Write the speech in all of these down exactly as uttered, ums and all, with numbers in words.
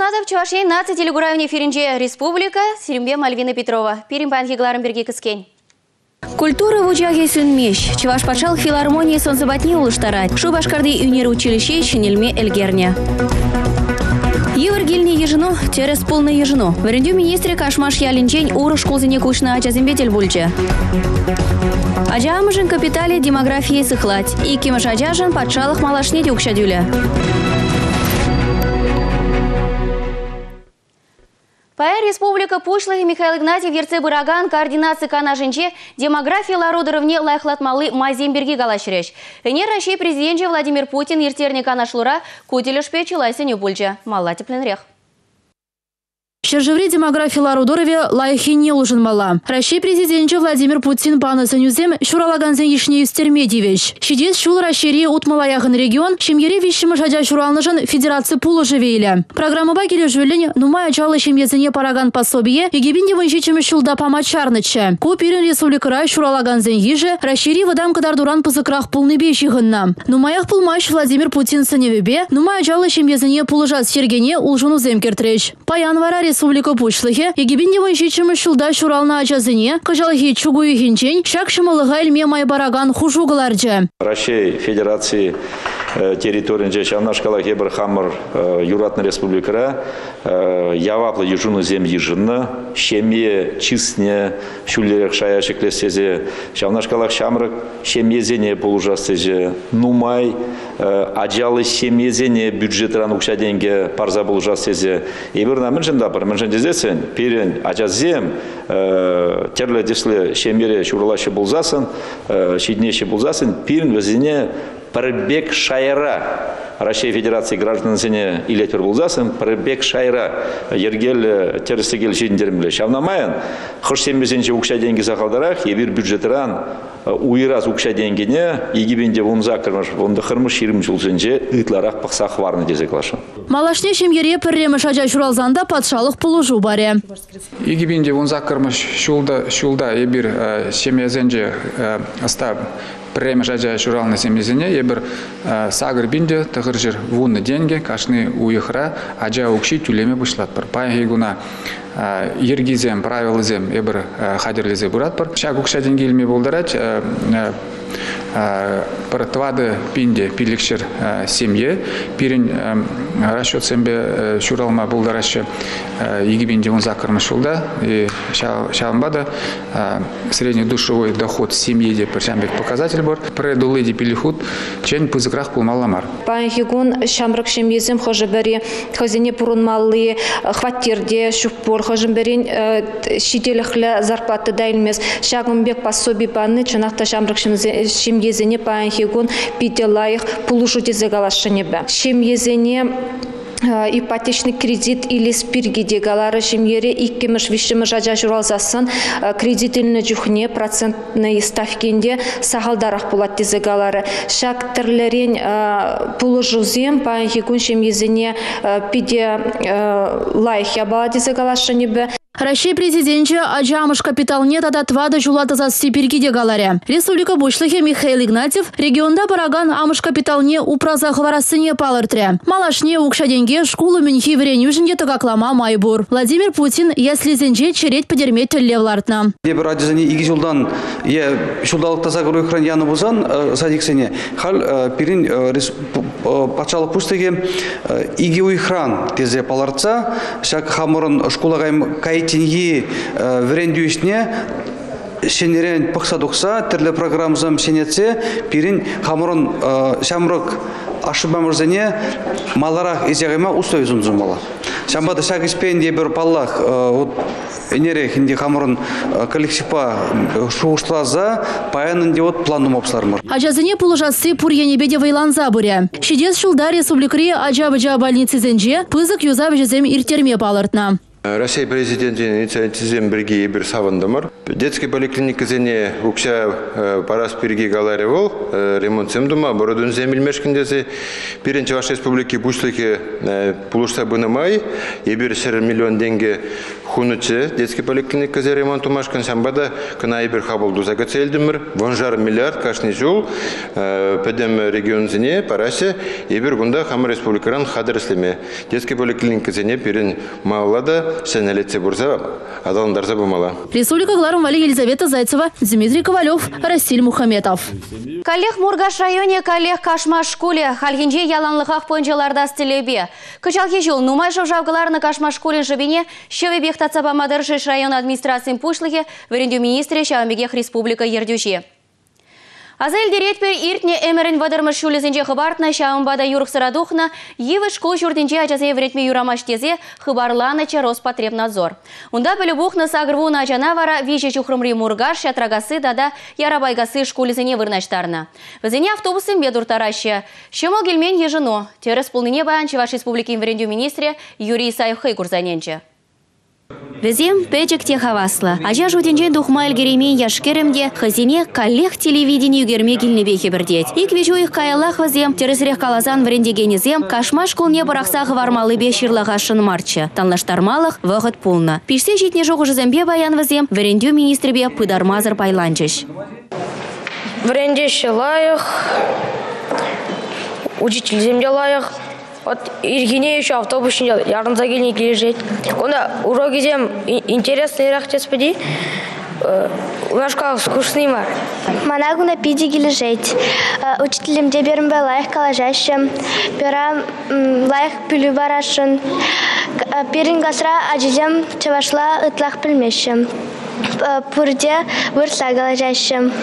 Шунадов Чувашия наци телегуравне Ференже Республика, Сиримбе Мальвина Петрова. Перимпан Хигларом Берги Кыскен. Культура в учахе сүнмеш. Чуваш пачал филармонии солнцебатни улыштарать. Шубашкарды юнир училище Шинельме Эльгерня. Евергильни ежину, терес полный ежину. Варендю министре Кашмаш Ялинчень уру школзине кушна ачазимбетель бульче. Аджамыжын капитале демографии сыхлать. И кимыш аджажын патшалых малашне дюкшадюля. Пая республика Пушлых и Михаил Игнатьев Ерце Бураган координации канажинче демография лародыровне лайхлатмалы Мазимберги галашреш. Энер России президент Владимир Путин ертерне канашлура кутилеш печилайся не бульче. Мала тепленрех. Шержеври демографии ларудорове лайхине ужин мала. Россия президент Владимир Путин паны санюзем шуралаганзен ешне юстермедивеш. Щедес шул расшири утмалаяхын регион, шемьере вещимы жадя шуралныжын федерации пулы живейле. Программа багеле жвелень нумая чалы шемьезене параган пособие, егибинде вынщичимы шулда помачарныча. Купирин республикара шуралаганзен еже, расшири выдам кадардуран пызыкрах пулны бещигынна. Нумаях пулмаш Владимир Путин саневебе, нумая чалы шемьезене пулыжат сергене улжуну земкертреш. Паян вара Республика Пушлыхе, егибинде вынщичимы шулда шурална ачазыне, кажалхи чугую хинчень, шак шымылыға илме майбараган хужугаларджа. Россия Федерации территории Чавнашкала Хебер Хаммер Юратна Республикара яваплы ежуну зем ежинна, шемье чистне шулерек шаяшек лесезе, Чавнашкалах Шамрак шемьезене полужастезе, нумай аджалы шемьезене бюджетран укша деньги парза полужастезе. И верно меньшинда пар меньшиндезесен перен аджазем терле десле шемьере шуралаще булзасын, шиднеше булзасын перен везене Парбек Шайра, Россия Федерации граждан сене илетер булзасын, Парбек Шайра, Ергел терсегел жиндермле. Шавнамаян, хош сембезенче укша деньги захалдарах, ебир бюджетран уйраз укша деньгине, егибенде вунза кырмыш, вунда хырмыш ширим жулсенче ытларах пахсах варны дезеклашу. Малашне шемьере пірремыш ажа шуралзанда патшалық пулужу баре. Егибенде вунза кырмыш шулда шулда ебир семьязенче астаб. Премия жажа шуралны семьезене ебір сагыр бинде тығыржыр вунны деньги кашны уйхра ажа укши тюлеме бушлат бар. Пай гуна ергизем правилызем ебір хадерлезе бурат бар. Шак укша деньги илме болдырать паратвады пинде пиликшер семье пирин расчет сембе шуралма болдырачы егибенде он закырмыш шулда и шалмбада средний душевой доход семьи де першамбек показатель бар предулыди пилихут чен пузыкрах пулмаламар. Панхигун шамрак семьезем хожебери хозине пурунмалли хватирде шупор хожеберин шителехле зарплаты дайлмес шагымбек пособи панны чанахта шамрак семьезене панхигун пителаих пулушутизе галашынебе. Семьезене ипотечный кредит или спирги дегалары шемьере иккемеш вишемеш ажа журалзасын кредитильный жухне процентные ставкинде сахалдарах булат дезегалары. Шак терлерен пулужузем панхигун шемьезене пиде лайх ябала дезегалашынебе. Россия президенче аджамыш капитал нет от отвада жулата за степирки дегаларя. Республика Бушлыхе Михаил Игнатьев регионда параган амыш капитал не упразах варасыне палыртре. Малашне укша деньги школу минхи вренюжинге тагаклама майбур. Владимир Путин если зенче череть подерметь телевлартна. Дебер аджазани иги жулдан е шулдалык тазагыру экран яны бузан садиксене хал пирин патшалық пустыге иги уйхран тезе паларца шак хамырын школагайм кайтинги врендюшне сенерен пахсадукса терле программзам сенеце пирин хамырын шамрык ашыбамырзене маларах изягайма устой зумзумала. Шамбада шак испенде бер паллах энере хинди хамырын коллектива шуышлаза паянын девот планым обслармыр. Ажазыне пулыжасы пурьенебеде вайланза буря. Шидес шулда республикари ажабыжа больницы зенже пызык юза вежезем иртерме палыртна. Россия президентінің инициативен бірге бір савындымыр. Детский поликлиникасыне укша парас бірге галаре бол, ремонт семдума, бородун земелмешкіндесі, Пиренче Ваш Республики Бушлыки пулушса бынымай, ебір шыр миллион деньги хунычы детский поликлиникасы ремонт умашкан самбада кына ебір хабылду зага целдімір, вонжар миллиард кашны жол, пәдем регионзіне парасе, ебір гунда Хама Республикаран хадырыслеме. Детский поликлиникасыне пирен маулада, сенелетсе бурса, адаландарса бумала. Республика Гларом Вали Елизавета Зайцева, Дмитрий Ковалев, Расиль Мухаметов. Коллег Мургаш районе, коллег Кашма школе, Хальгинже яланлыхах пончаларда стелебе. Кычалхи жол, нумайшов жавгаларны Кашма школе жабине, шевебех тацапамадыр шеш район администрациян пушлыхе, варенду министре Шавамбегех Республика Ердюже. Азель деретпер иртне эмерен вадырмыш шулезенже хыбартна Шаумбада юрықсырадухна, евы школ журденже ажазе вретме юрамаштезе хыбарланача Роспотребнадзор. Унда пелюбухна сагрвуна ажанавара виже чухрымри Мургаш шатрагасы дада ярабайгасы школезене вырнаштарна. Везене автобусын бедуртараща. Шемо гельмен ежено. Терес полныне баянчы Ваш Республики варенду министре Юрий Сайхай курзаненче. Везем печек техавасла. Ажа жуденжен духмайль геремей яшкеремде хазине коллег телевидению герме гильнебехе бердеть. Ик вежу их каялах везем, тересрех калазан врендегенезем, кашма школне барахсах вармалы беширлахашын марча. Танлаштармалах выход полна. Пишсе житне жогу жезембе баян везем, врендю министребе пыдармазыр пайланчыш. Врендеше лайық, учитель земде лайық. Вот иргине еще автобус ярым загильник лежит. Когда уроки зем интересный рахтес поди, у нас как скучный мар. Манагу на пиди лежит. Учителем деберем был лайх калажащим, пера лайх пилюбарашин, перингасра аджизем чавашла итлах пельмещим, пурде вырсла калажащим.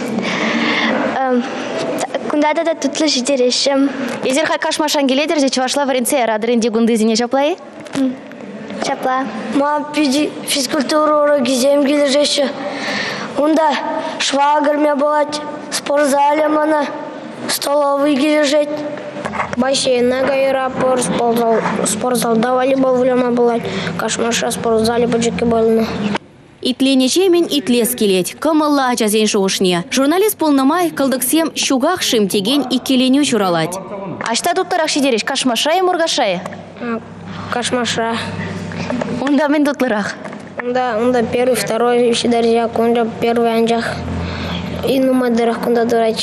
Кундада да тут лежит дерешим. Изер хакаш машангеледер же чавашла варенце радырынде гундызине чаплай? Чапла. Ма пиди физкультуру уроки зем лежит. Унда швагерме болать, спортзале мана, столовый лежит. Бассейн гайра пор спортзал, спортзал давали бавлема болать, кашмаша спортзале баджики больно. Итленече мен итлес келет, кымылла ажазен шоушне. Журналист полномай кылдыксем шугах шим теген икеленю чуралать. Ашта туттарак шидереш, кашмаша и мургашай? Кашмаша. Унда мен тутларах? Унда, унда первый, второй шидарьяк, унда первый анжах. И нумадырах кунда дурач.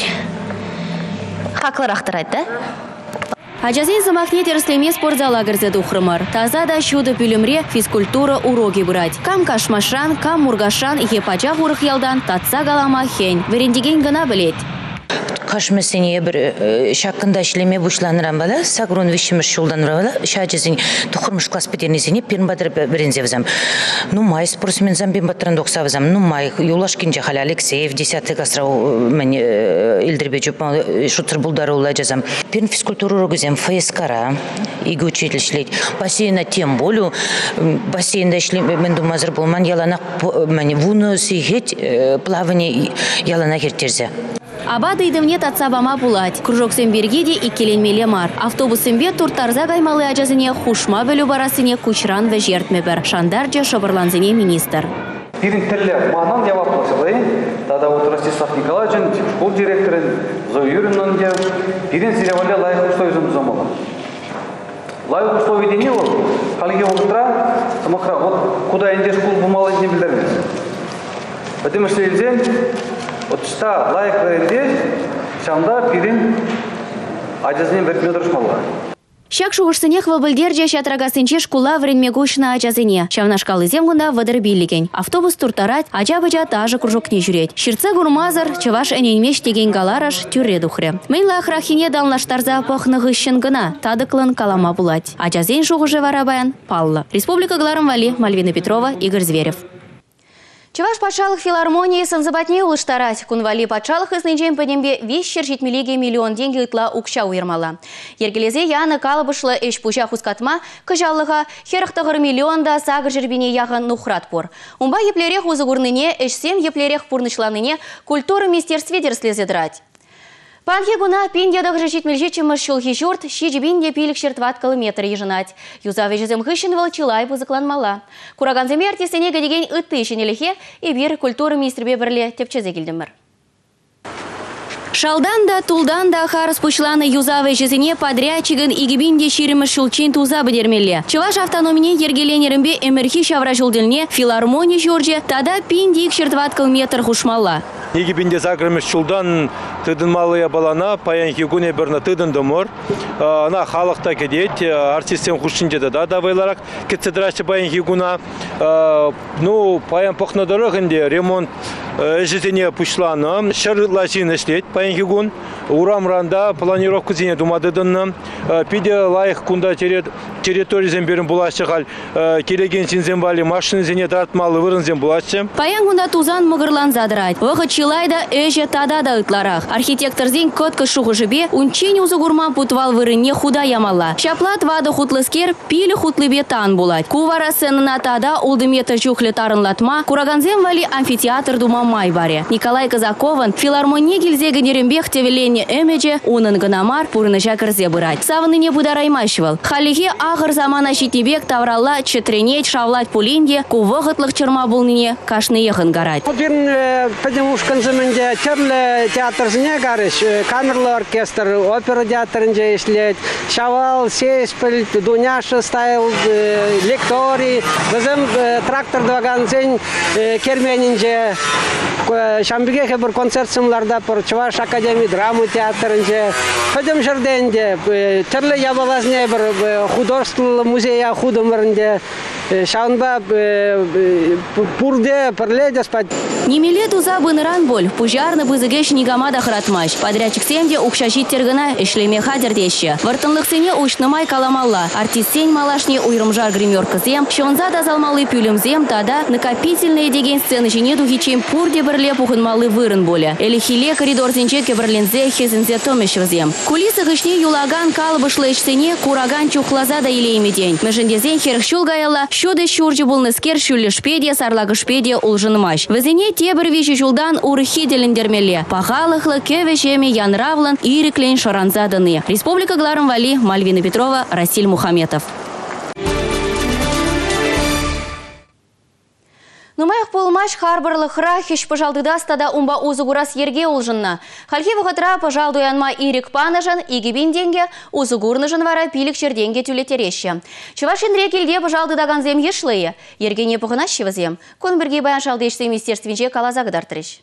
Хакларах тарать, да? Ажазен замахне тереслеме спортзала гірзе духрымар. Таза да шуды пүлімре физкультура уроки брать. Кам кашмашан, кам мургашан, епача урых ялдан, татса галама хень. Верендеген гына білет. Кашмасыне бір шақында ішлеме бұшланыран бала, сагрон вишіміш шулданыр бала, шачызын тұқырмыш класс бетернесіне перін бадыр бірінзе візам. Ну май спортсмен замбен батырын доқса візам. Ну май Юлашкинже халі Алексеев, десятый классра мен илдірбе жүп шутыр бұлдары ұлай жазам. Перін физкультуру рогызем ФСКара, игі учитель шлейд. Бассейна тем болю, бассейнда ішлеме мен думазыр болман, яланақ вуны сейхет плавание яланақ ертерзе. Аба дыйдымне татсабама булать. Кружок сэмбергеде икеленмеле мар. Автобусымбе туртарза гаймалы ажазыне хушма бөлі барасыне кучран ве жертме бір. Шандарджа шабырланзыне министр. Пирин телле манан явап болсылай. Тада вот Ростислав Николаевич, школ директорын, Зоя Юрьевнан дев. Пирин сиревале лайық условием замала. Лайық условие не ол. Халге олтра, самахра, вот куда инде школ бумала не білдермес. Потому что елден, вот что лайк веренде, шамда пирин ажазын бертіне дұрышмалға. Шак шуғышсынех вабылдерже шатрагасынче шкула вренмегушна ажазыне. Шавнашкалы земгунда вадыр биллиген. Автобус туртарать, ажа-бажа тажы кружокне жүрет. Ширце гурмазыр, чываш эненмеш деген галараш тюрре духре. Мейла ахрахине далнаштарза похнығышын гына, тадыклын калама булать. Ажазен шуғыжы варабаян палла. Республика Гларом Вали, Мальвина Петрова, Игорь Зверев. Чаваш патшалық филармонии сынзыбатне улыштарать. Кунвали патшалық изнынчен подембе весь шершитмелеге миллион деньги ытла укша уйырмала. Ергелезе яны калыбышлы эш пуча хускатма, кыжалыға херықтығыр миллионда сағыр жербене яғын нухрат пор. Умба еплерех узыгурныне, эшсем еплерех пурнычланыне культуры министерстве дерслезе драть. Панхи гуна пиндядах жешит мельжечемыш шулхи журт, щичбинде пилик шертват километр еженать. Юзавы жезем хыщен волчилай бузыкланмала. Кураганземе артистене гадеген ытты шенелихе и бир культура министрбе бірле тепчезе келдімір. Шалдан да тулдан да харыс пучланы юзавы жезене подрядчигын игибинде ширимыш шулчин туза бідермелі. Чуваш автономине ергеленерімбе эмерхи шавра жулдельне филармония жорже тада пиндик шертват километр хушмала. Игибинде загрымыш шулдан тыдын малыя балана, паянхи гуне бірні тыдын дымыр. Ана халықта кедет, артистен хушинде да давайларак кетседрашты паянхи гуна. Ну, паян похнадырығынде ремонт жезене пучланы. Шыр лажин ішлет паянхи гун. Урамранда планировку зене думадыдынны. Пиде лайық кунда территория земберін булашығал. Келеген синзембали машины зене тартмалы вырын зем булашы. Паян гунда тузан мұғырлан задырайд. Вғы чилайда эже тада да ытларах. Архитектор зен көткі шуғы жібе, унчен uzы гурман путвал вырыне худа ямала. Шаплат вады хутлыскер пилі хутлыбе тан булать. Кувара сынына тада улдыметр жухлі тарынлатма, Кураганзем вали амфитеатр думамай баре. Николай Казакован филармония гильзе генерембех тевелене эмеже унын гынамар пурыны жакырзе бырать. Савыныне будараймашывал. Халихе ағыр замана щитнебек тавралла четренеть шавлать пулинде, кувығытлық чырма булныне кашны ехын гарать. Потому что терлі театр зіне гарыш, камерлы оркестр, опера театрынже ешлет, шавал, сейспіл, дуняшы стайл, лекторий, біздің трактор дваганзен керменінже, шамбігеге бір концерт сымларда пыр, Чуваш академия драмы театрынже, көдім жерденде, терлі ябалазне бір художественный музея худымырынде, шаунба пурде пірледе спать. Немеле туза быныран боль, пужарны бызыгеш нигамада хыратмаш. Подрядчик семде укшашит тергына эшлеме хадердеші. Вартынлықсыне учнымай каламалла. Артистен малашне уйрымжар гримерка зем, шонза дазалмалы пюлем зем, тада накопительные деген сцены жіне духичем пурде бірле пухынмалы вырын боле. Элихиле коридор зенче кебірлензе хезінзе томешев зем. Кулисы гышне юлаган калбышлы эшсене кураган чухлаза да илейме день. Межендезен херхшул гаялла, шуды шуржи булныскер шулешпеде сарлагышпеде улжынмаш. Везене тебір веші жулдан урыхи деліндермеле. Пахалықлы кевешеме янравлан ириклен шаранзадыны. Республика Гларым Вали, Мальвина Петрова, Расиль Мухаметов. Нумаях полмаш харбарлы храхиш пожалдыда стада умба узугурас ерге улжынна. Хальхи вғытра пожалдуянма ирик панажан игибин денге узугурныжын вара пилик черденге тюлетереща. Чувашин рекелде пожалдыдаган зем ешлые. Ергене пухынащего зем. Конберги баян шалдешты министерствинже калазагдартырыш.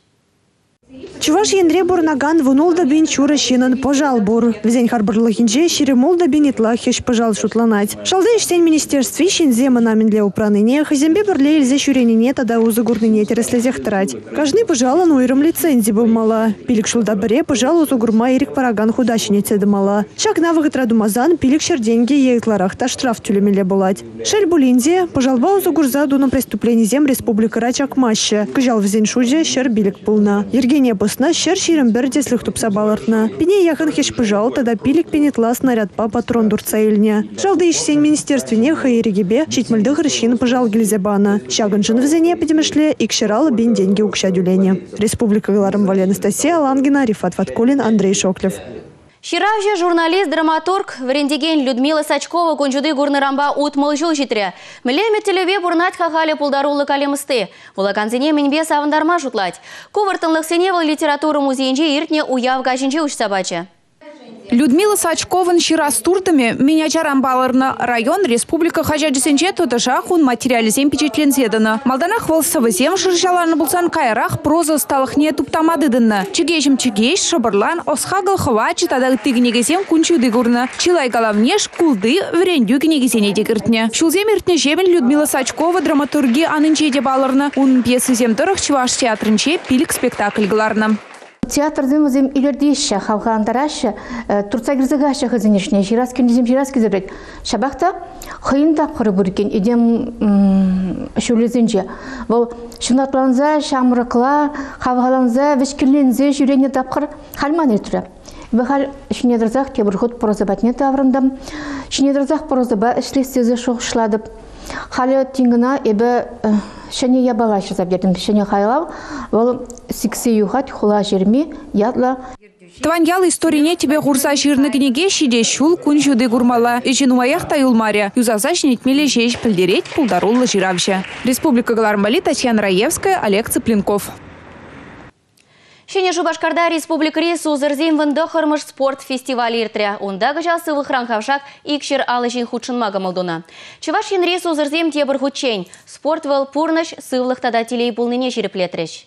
Чуваш ендре бурнаган вунулда бин чура щинан пожал бур. Взень харбарлыхинже ширемулда бин итлахиш пожал шутланать. Шалдыш сень министерстве щинзе манамин для упраныне, хазембе берле ильзе щуренине тада узугурныне тереслезех трать. Каждый пожала нуиром лицензии был мала. Пилик шулда бре пожал узугурма ирик параган худащине цеды мала. Шак навык традумазан пилик щерденьги ейтларах та штраф тюлемеле булать. Шель булинзе пожалба узугурза дуна преступлений зем республика Рачак Маща. Кыжал взень шуже щер билик полна. Не посна щер ширим бердеслых тупса балартна. Пине яхан хеш пожал, тогда пилик пенетла снаряд по патрон дурца ильня. Жалда ищ сень министерстве неха и регибе, чить мальдых рыщин пожал гильзебана. Щаганжин в зене подемешле и кширала бин деньги укщадюлене. Республика Гларым Вали, Анастасия Лангина, Рифат Ваткулин, Андрей Шоклев. Ширавже журналист-драматург Врендеген Людмила Сачкова кончуды гурнырамба утмыл жыл житре. Мілеме телеве бурнать хахали пулдарулы калемысты. Вулаканзене менбе савындарма жутлать. Кувыртынлық сеневал литература музейнже иртне уяв гачинче уч собача. Людмила Сачкован ширастуртами минячарам баларна район республика хажаджисенче тодыша хун материализем печетленседана. Малданах волсовызем шыршаларны булсан кайрах проза сталыхне туптамадыдынна. Чигешім чигеш шабырлан осхагыл хвачы тада тыгнегесем кунчуды гурна. Чилай головнеш кулды врендю кнегесене дегіртне. Шулзем иртне жебен Людмила Сачкова драматурги анынчеде баларна. Ун пьесызем дырых Чуваш театрынче пилик спектакль гларна. Театрдың өзім үйлердейші, халғандарашы, тұрца кірзіғашы қызынешіне, жирас кендізем жирас кезірет. Шабақта қиын тапқыры бүрген, едем шөлезінже. Бұл шынатланза, шамырықла, қавғаланза, вешкірлензе, жүрене тапқыр қалман етірі. Бұхал шынедірзақ кебір құт порозабатне таврындым. Шынедірзақ порозаба ішлестезі шоқшыладып. Халі тингіна ебі шәне ябалашы забдердім, шәне хайлау, ол сиксе юхат хула жерме ядла. Тваньял историне тебе гурса жирнігінеге шиде шул күн жуды гурмала. Ежен уаяқ тайылмаря. Юзаса жнетмелі жеш пілдерет пулдарулы жиравжа. Республика Галармали, Татьяна Раевская, Олег Цыпленков. Шене Шубашкарда республикари сузырзем вындохырмыш спорт фестивалі иртря. Онда гыжал сывыхран хавшак икшер алышын худшынмага молдуна. Чываш енре сузырзем тебір худчень. Спорт выл пурныш сывлықтада телей пулныне жиреплетреш.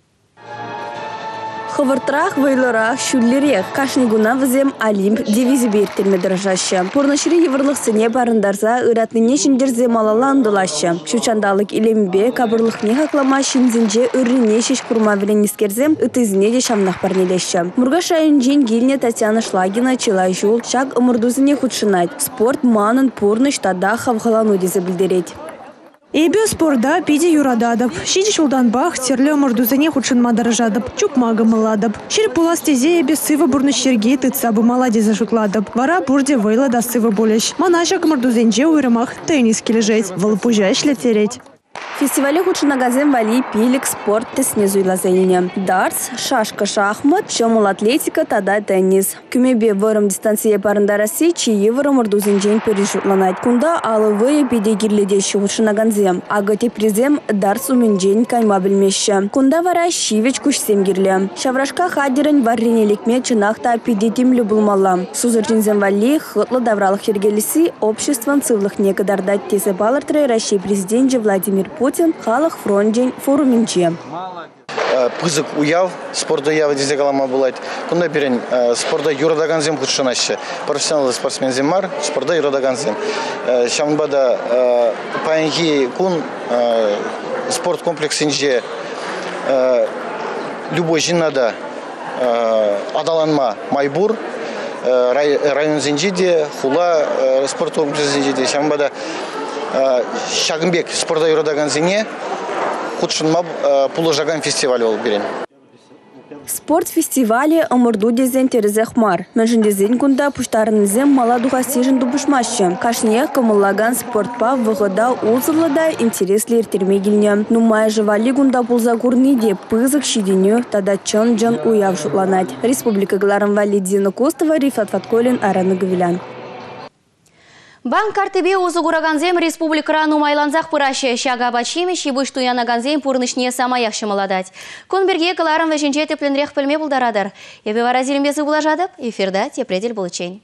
Хывыртрах, вайлырах, шүллерек, кашнигуна візем Олимп дивизия бейіртерме дыржашы. Пурнышыры еврлық сыне барындарза ыратныне жіндерзе малаландылашы. Шучандалық илембе, кабырлық не хақлама шинзінже үррине шеш курма білен ескерзем, үтізіне де шамнақ парнелеші. Мурга шайын жен гильне Татьяна Шлагина чилай жул, шак ымырдузіне худшынайд. Спорт манын пурныш тада хавхалану дезе білдерет. Эбе спорда пиде юрададып. Шиди шулдан бах терлі мұрдузыне худшынма дыржадып. Чукмага мыладып. Шер пуластезе эбе сывы бурны шерге тыцабы маладеза жутладып. Вара бурде вайла да сывы болеш. Манашак мұрдузенже уйрымах теннис кележет. Вылпужа шлетереть. Фестивале худшынагазем вали пилик спорт тесне зуйлазайне. Дартс, шашка, шахмат, шомул атлетика, тада теннис. Күмебе вырым дистанция парында Россия, чьи вырым урдузенжен пережутланать. Кунда алывые педегирледещи худшынаганзем. Агате призем дартс уменжен кайма білмеші. Кунда вара шивеч кушсем гирле. Шаврашка хадерен варренелекме чынақта педетимлі булмала. Сузырчинзем вали хытлы давралық хергелisi обществом цывлых некадардать тесе балыртры Россия президенте Владимир Путин халық фронтен форуминче. Пызык уяв, спорда ява дезе калама булайт. Кунда берен спорда юрадаганзем худшанаща. Профессионалды спортсмен земар, спорда юрадаганзем. Шамбада паянги кун спорт комплексинже любой жиннада адаланма майбур, район зенжиде, хула спорт комплекс зенжиде. Шамбада Шагымбек спорда юрадаганзене худшынма пулыжаган фестиваль ол берен. Спорт фестивале ымырду дезен терезехмар. Мәжіндезен күнда пуштарынызен маладуға сежін дубышмашы. Кашне кымыллаган спортпа вғыда узырлыда интереслер термегіліне. Нумай жывали күнда пулзагурны де пызык шиденю тада чын-жын уяв шутланать. Республика Галармали Дина Костова, Рифат Фатколин, Араны Гавилян. Банк картыбе узугураганзем республикара нумайланзах пыраща шага бачиме шибыш туянаганзем пурнышне самаях шымаладать. Конберге кыларым вешенче тепленрех пілме булдарадар. Ебе вара зелембезі булажадып, эфирда тепредель булычень.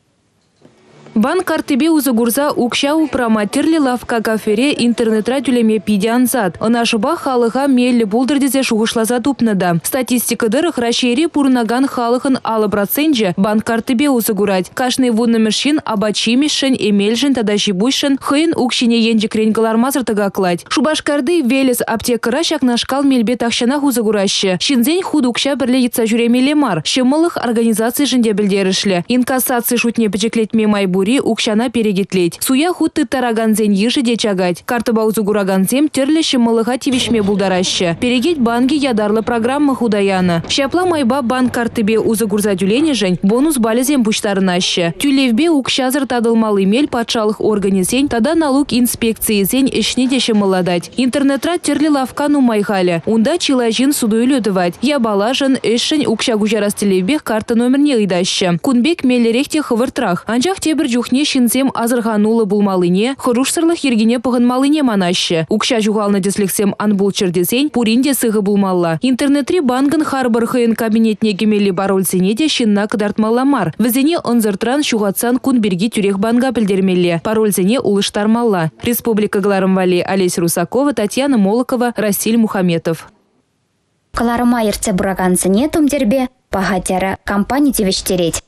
Банк картыбе узугурза укша упраматерли лавка кафере интернет-радюлеме пидянзат. Нашыба халыға мелі булдырдезе шуғышлаза тупнада. Статистика дырых рашери пурнаган халыхын алы процентже банк картыбе узугурать. Кашный вуннымершин абачимешшен эмельжен тада жибуйшен хыйын укшине енжекрен галармазыр тагакладь. Шубашкарды велес аптекара шакнашкал мельбе тахшанах узугуращы. Шинзень худ укша бірле етса жүремеле мар. Шымылых организации жінде білдерішлі. Инкассации шутне печеклетме майбур укшана перегетлеть. Суя хутты тараганзен еші де чагать. Картыба узугураганзем терлеші мылыға тивишме булдараща. Перегеть банги ядарлы программа худаяна. Шапла майба банк картыбе узугурза тюлене жень бонус балезем пуштарынаща. Тюлевбе укшазыр тадылмалы мель патшалық организень тада налог инспекции зень ишне деші мыладать. Интернетра терли лавкану майхаля. Унда чилажин суду үлөдывать. Я балажын эшшень укша гужарас телевбех карта номерне ыдаща. Кунбек мелерехте хывыртрах. Анжақ тебір Жухне шинзем азырғанулы булмалыне, хырушсырлық ергене пығынмалыне манашы. Укша жуғалны десліксем анбул чердесен, пуринде сығы булмалла. Интернетри банкын харбар хыын кабинетне кемелі барольсене де шинна кыдартмалламар. Візене онзыртран шуғатсан кунберги тюрех банга білдермелі. Парольсене улыштармалла. Республика Галармвали, Олесь Русакова, Татьяна Молокова, Расиль Мухаметов. Каларма ерце бураганзыне тумдербе, пахатяра компания тевештереть.